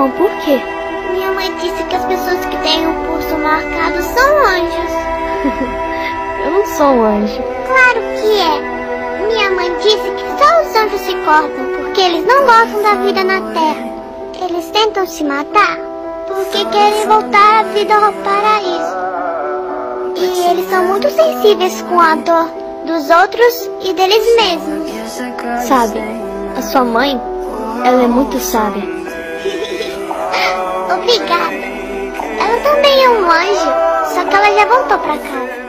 Não, por quê? Minha mãe disse que as pessoas que têm o pulso marcado são anjos. Eu não sou um anjo. Claro que é. Minha mãe disse que só os anjos se cortam porque eles não gostam da vida na Terra. Eles tentam se matar porque querem voltar à vida ao paraíso. E eles são muito sensíveis com a dor dos outros e deles mesmos. Sabe, a sua mãe, ela é muito sábia. Obrigada. Ela também é um anjo, só que ela já voltou pra casa.